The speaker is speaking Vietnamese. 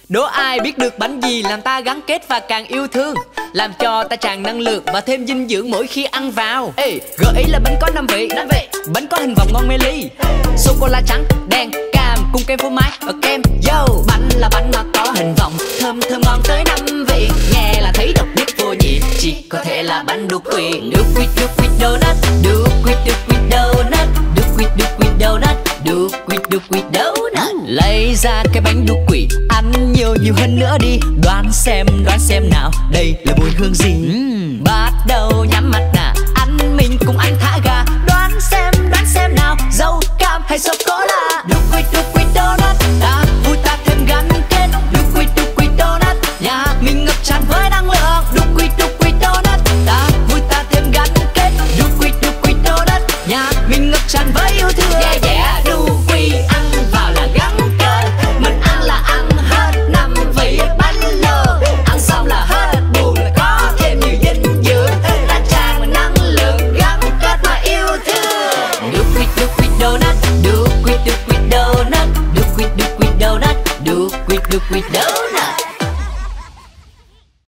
Đố ai biết được bánh gì làm ta gắn kết và càng yêu thương, làm cho ta tràn năng lượng và thêm dinh dưỡng mỗi khi ăn vào. Ê, gợi ý là bánh có 5 vị. Bánh có hình vòng ngon mê ly, sô cô la trắng, đen, cam cùng kem phô mai và kem. Yo, bánh là bánh mà có hình vòng, thơm thơm ngon tới 5 vị. Nghe là thấy độc nhất vô nhị, chỉ có thể là bánh đu quỵt. Đu quỵt donut, đu quỵt donut, đu quỵt donut, đu quỵt donut. Lấy ra cái bánh đu quỵt, ăn nhiều hơn nữa đi. Đoán xem nào, đây là mùi hương gì? Bắt đầu nhắm mắt nè, ăn mình cùng ăn thả ga. Đoán xem nào, dâu cam hay sô cô la? Đu quỵt donut, ta vui ta thêm gắn kết. Đu quỵt donut, nhà mình ngập tràn với năng lượng. Đu quỵt donut, ta vui ta thêm gắn kết. Đu quỵt donut, nhà mình ngập tràn với yêu thương. Yeah yeah, đu quỵt ăn vào là gắn kết, mình ăn là ăn hết 5 vị bánh lô. Ăn xong là hết buồn, là có thêm nhiều dinh dưỡng, ta tràn năng lượng gắn kết và yêu thương. Đu quỵt donut, đu quỵt donut, đu quỵt donut, đu quỵt donut.